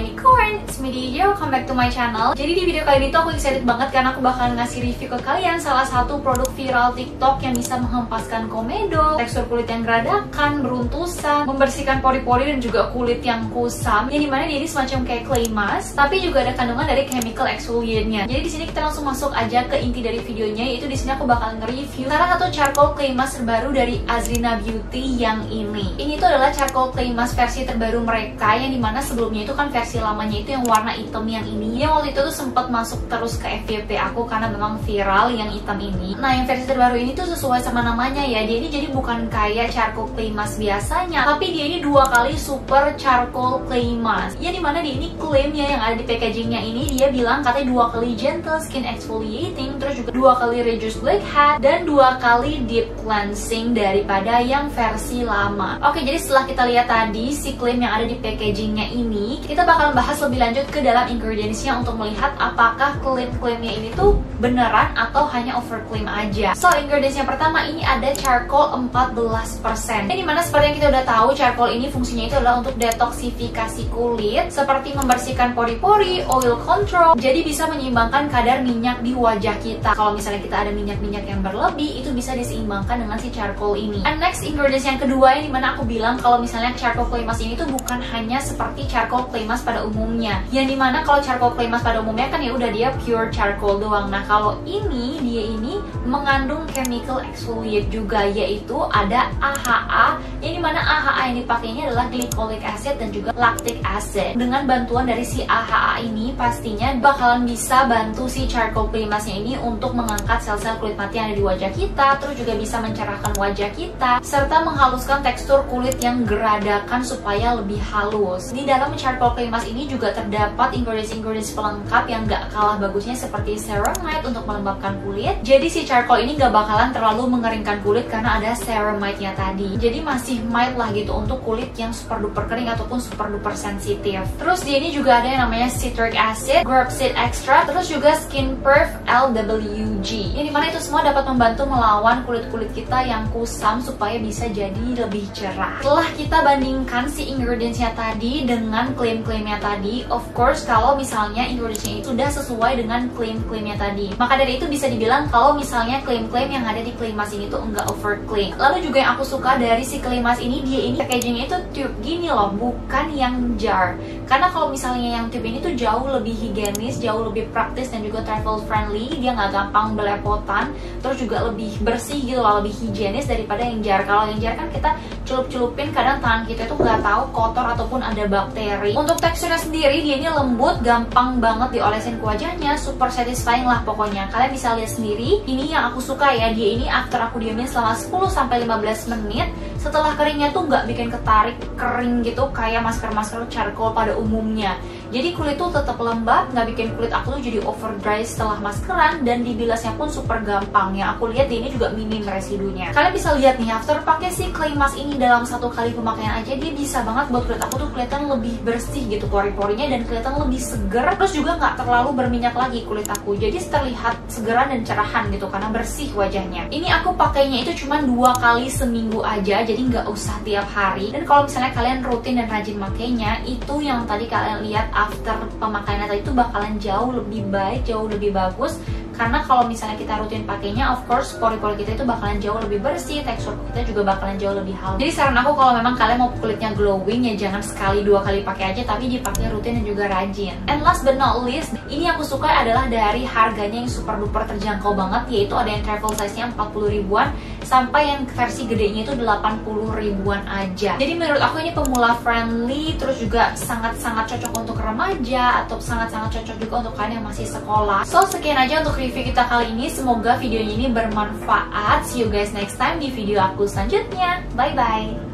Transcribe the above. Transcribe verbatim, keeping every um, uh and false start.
unicorn, it's me Dia, welcome back to my channel. Jadi di video kali ini tuh aku excited banget karena aku bakalan ngasih review ke kalian salah satu produk viral TikTok yang bisa menghempaskan komedo, tekstur kulit yang geradakan, beruntusan, membersihkan pori-pori dan juga kulit yang kusam. Yang dimana dia ini semacam kayak clay mask, tapi juga ada kandungan dari chemical exfoliant-nya. Jadi di sini kita langsung masuk aja ke inti dari videonya, yaitu di sini aku bakalan nge-review salah satu charcoal clay mask terbaru dari Azrina Beauty yang ini. Ini tuh adalah charcoal clay mask versi terbaru mereka, yang dimana sebelumnya itu kan versi lamanya itu yang warna hitam yang ini, yang waktu itu tuh sempat masuk terus ke F Y P aku karena memang viral yang hitam ini. Nah, yang versi terbaru ini tuh sesuai sama namanya ya, dia ini jadi bukan kayak charcoal clay mask biasanya, tapi dia ini dua kali super charcoal clay mask, yang dimana dia ini klaimnya yang ada di packagingnya ini, dia bilang katanya dua kali gentle skin exfoliating, terus juga dua kali reduce blackhead, dan dua kali deep cleansing daripada yang versi lama. Oke, jadi setelah kita lihat tadi si klaim yang ada di packagingnya ini, kita bakal bahas lebih lanjut ke dalam ingredientsnya untuk melihat apakah klaim-klaimnya ini tuh beneran atau hanya overclaim aja. So, ingredients yang pertama ini ada charcoal empat belas persen. Ini dimana seperti yang kita udah tahu, charcoal ini fungsinya itu adalah untuk detoksifikasi kulit, seperti membersihkan pori-pori, oil control, jadi bisa menyeimbangkan kadar minyak di wajah kita. Kalau misalnya kita ada minyak-minyak yang berlebih, itu bisa diseimbangkan dengan si charcoal ini. And next ingredients yang kedua, yang dimana aku bilang kalau misalnya charcoal clay mask ini tuh bukan hanya seperti charcoal clay mask pada umumnya, yang dimana kalau charcoal clay mask pada umumnya kan ya udah dia pure charcoal doang. Nah, kalau ini dia ini mengandung chemical exfoliate juga, yaitu ada A H A, yang dimana A H A yang dipakainya adalah glycolic acid dan juga lactic acid. Dengan bantuan dari si A H A ini pastinya bakalan bisa bantu si charcoal clay masknya ini untuk mengangkat sel-sel kulit mati yang ada di wajah kita, terus juga bisa mencerahkan wajah kita, serta menghaluskan tekstur kulit yang geradakan supaya lebih halus. Di dalam charcoal clay mask ini juga terdapat ingredients-ingredients pelengkap yang gak kalah bagusnya seperti ceramide untuk melembabkan kulit. Jadi si charcoal ini gak bakalan terlalu mengeringkan kulit karena ada ceramide-nya tadi. Jadi masih mild lah gitu untuk kulit yang super duper kering ataupun super duper sensitif. Terus di ini juga ada yang namanya citric acid, Grapseed extra, terus juga skin perf L W G. Yang dimana itu semua dapat membantu melawan kulit-kulit kita yang kusam supaya bisa jadi lebih cerah. Setelah kita bandingkan si ingredientsnya tadi dengan klaim-klaimnya tadi, of course kalau misalnya ingredientsnya itu sudah sesuai dengan klaim-klaimnya tadi, maka dari itu bisa dibilang kalau misalnya klaim-klaim yang ada di clay mask ini tuh enggak overclaim. Lalu juga yang aku suka dari si clay mask ini, dia ini packagingnya itu tube gini loh, bukan yang jar. Karena kalau misalnya yang tube ini tuh jauh lebih higienis, jauh lebih praktis dan juga travel friendly, dia nggak gampang belepotan, terus juga lebih bersih gitu loh, lebih higienis daripada yang jar. Kalau yang jar kan kita celup-celupin, kadang tangan kita itu nggak tahu kotor ataupun ada bakteri. Untuk teksturnya sendiri dia ini lembut, gampang banget diolesin ke wajahnya, super satisfying lah pokoknya. Kalian bisa lihat sendiri, ini yang aku suka ya, dia ini after aku diamin selama sepuluh sampai lima belas menit, setelah keringnya tuh nggak bikin ketarik kering gitu kayak masker-masker charcoal pada umumnya. Jadi kulit tuh tetap lembab, nggak bikin kulit aku tuh jadi over dry setelah maskeran, dan dibilasnya pun super gampang. Yang aku lihat ini juga minim residunya. Kalian bisa lihat nih, after pakai si clay mask ini dalam satu kali pemakaian aja, dia bisa banget buat kulit aku tuh kelihatan lebih bersih gitu pori-porinya, dan kelihatan lebih seger, terus juga nggak terlalu berminyak lagi kulit aku. Jadi terlihat segeran dan cerahan gitu karena bersih wajahnya. Ini aku pakainya itu cuma dua kali seminggu aja, jadi nggak usah tiap hari. Dan kalau misalnya kalian rutin dan rajin makainya, itu yang tadi kalian lihat after pemakaiannya tadi itu bakalan jauh lebih baik, jauh lebih bagus. Karena kalau misalnya kita rutin pakainya, of course pori-pori kita itu bakalan jauh lebih bersih, tekstur kita juga bakalan jauh lebih halus. Jadi saran aku kalau memang kalian mau kulitnya glowing, ya jangan sekali dua kali pakai aja, tapi dipakai rutin dan juga rajin. And last but not least, ini yang aku suka adalah dari harganya yang super duper terjangkau banget, yaitu ada yang travel size-nya empat puluh ribuan sampai yang versi gedenya itu delapan puluh ribuan aja. Jadi menurut aku ini pemula friendly, terus juga sangat-sangat cocok untuk remaja atau sangat-sangat cocok juga untuk kalian yang masih sekolah. So, sekian aja untuk review kita kali ini. Semoga videonya ini bermanfaat. See you guys next time di video aku selanjutnya. Bye bye.